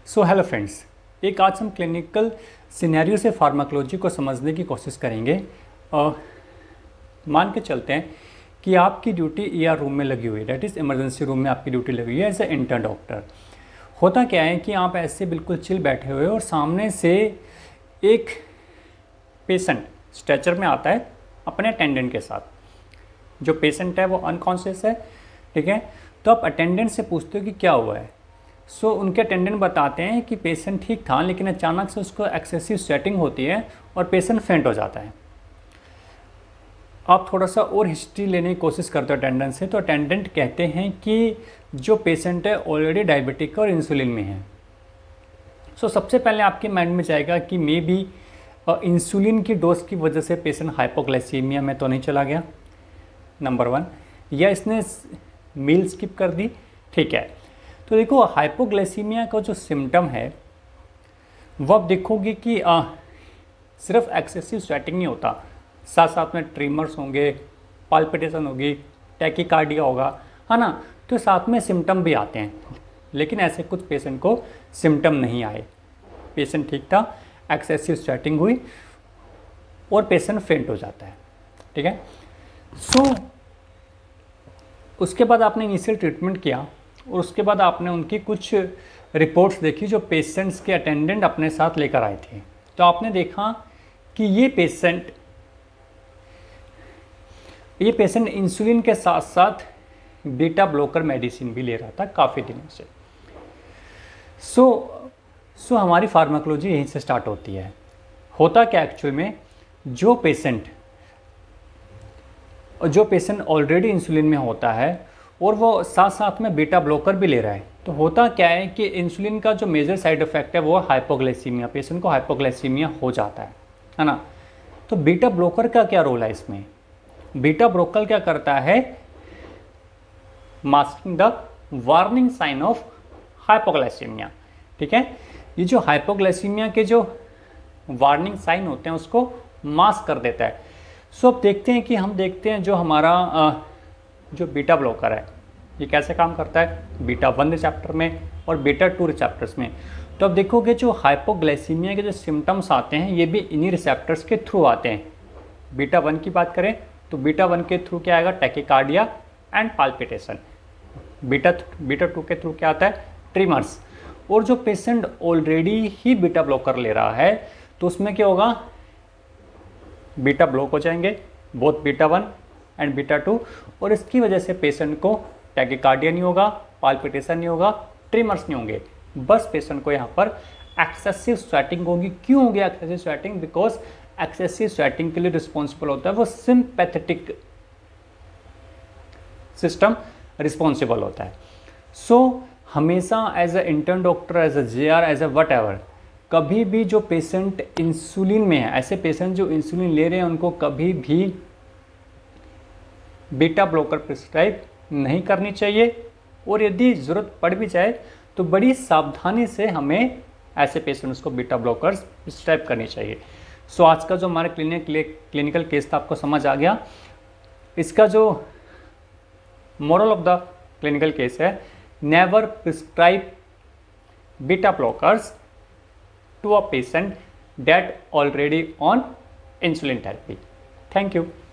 So hello friends, एक आज हम क्लिनिकल सिनेरियो से फार्माकोलॉजी को समझने की कोशिश करेंगे। मान के चलते हैं कि आपकी ड्यूटी ईआर रूम में लगी हुई है, डेट इज़ इमरजेंसी रूम में आपकी ड्यूटी लगी हुई है एज ए इंटर्न डॉक्टर। होता क्या है कि आप ऐसे बिल्कुल चिल बैठे हुए और सामने से एक पेशेंट स्ट्रेचर में आता है अपने अटेंडेंट के साथ। जो पेशेंट है वो अनकॉन्शियस है, ठीक है। तो आप अटेंडेंट से पूछते हो कि क्या हुआ है। सो उनके अटेंडेंट बताते हैं कि पेशेंट ठीक था, लेकिन अचानक से उसको एक्सेसिव स्वेटिंग होती है और पेशेंट फेंट हो जाता है। आप थोड़ा सा और हिस्ट्री लेने की कोशिश करते हो अटेंडेंट से, तो अटेंडेंट कहते हैं कि जो पेशेंट है ऑलरेडी डायबिटिक और इंसुलिन में है। सो सबसे पहले आपके माइंड में जाएगा कि मे बी इंसुलिन की डोज की वजह से पेशेंट हाइपोग्लाइसीमिया में तो नहीं चला गया, नंबर 1, या इसने मील स्किप कर दी, ठीक है। तो देखो, हाइपोग्लाइसीमिया का जो सिम्टम है वो आप देखोगे कि सिर्फ एक्सेसिव स्वेटिंग नहीं होता, साथ साथ में ट्रीमर्स होंगे, पाल्पिटेशन होगी, टैकीकार्डिया होगा, है ना। तो साथ में सिम्टम भी आते हैं, लेकिन ऐसे कुछ पेशेंट को सिम्टम नहीं आए। पेशेंट ठीक था, एक्सेसिव स्वेटिंग हुई और पेशेंट फेंट हो जाता है, ठीक है। सो उसके बाद आपने इनिशियल ट्रीटमेंट किया और उसके बाद आपने उनकी कुछ रिपोर्ट्स देखी जो पेशेंट्स के अटेंडेंट अपने साथ लेकर आए थे। तो आपने देखा कि ये पेशेंट इंसुलिन के साथ साथ बीटा ब्लॉकर मेडिसिन भी ले रहा था काफ़ी दिनों से। सो हमारी फार्माकोलॉजी यहीं से स्टार्ट होती है। होता क्या एक्चुअल में, जो पेशेंट ऑलरेडी इंसुलिन में होता है और वो साथ साथ में बीटा ब्लॉकर भी ले रहा है, तो होता क्या है कि इंसुलिन का जो मेजर साइड इफेक्ट है वो हाइपोग्लाइसीमिया, पेशेंट को हाइपोग्लाइसीमिया हो जाता है ना। तो बीटा ब्लॉकर का क्या रोल है इसमें? बीटा ब्लॉकर क्या करता है? Masking the warning sign of hypoglycaemia, ठीक है। ये जो हाइपोग्लाइसीमिया के जो वार्निंग साइन होते हैं उसको मास्क कर देता है। सो अब देखते हैं कि हम देखते हैं जो हमारा जो बीटा ब्लॉकर है ये कैसे काम करता है बीटा 1 रिसेप्टर में और बीटा 2 रिसेप्टर्स में। तो अब देखोगे जो हाइपोग्लाइसीमिया के जो सिम्टम्स आते हैं ये भी इन्हीं रिसेप्टर्स के थ्रू आते हैं। बीटा 1 की बात करें तो बीटा 1 के थ्रू क्या आएगा? Tachycardia and palpitation. बीटा 2 के थ्रू क्या आता है? ट्रिमर्स। और जो पेशेंट ऑलरेडी ही बीटा ब्लॉकर ले रहा है तो उसमें क्या होगा? बीटा ब्लॉक हो जाएंगे, बोथ बीटा 1 एंड बीटा 2, और इसकी वजह से पेशेंट को टैकीकार्डिया नहीं होगा, पाल्पिटेशन नहीं होगा, ट्रिमर्स नहीं होंगे। बस पेशेंट को यहाँ पर एक्सेसिव स्वेटिंग होगी। क्यों होगी excessive sweating? Because excessive sweating के लिए रिस्पॉन्सिबल होता है वो सिंपैथेटिक सिस्टम रिस्पॉन्सिबल होता है। सो हमेशा as a intern doctor, as a JR, as a whatever, कभी भी जो पेशेंट इंसुलिन में है, ऐसे पेशेंट जो इंसुलिन ले रहे हैं उनको कभी भी बीटा ब्लॉकर प्रिस्क्राइब नहीं करनी चाहिए। और यदि ज़रूरत पड़ भी जाए तो बड़ी सावधानी से हमें ऐसे पेशेंट्स को बीटा ब्लॉकर्स प्रिस्क्राइब करनी चाहिए। सो आज का जो हमारे क्लिनिकल केस था आपको समझ आ गया। इसका जो moral of the clinical case है, never prescribe beta blockers to a patient that already on insulin therapy. Thank you.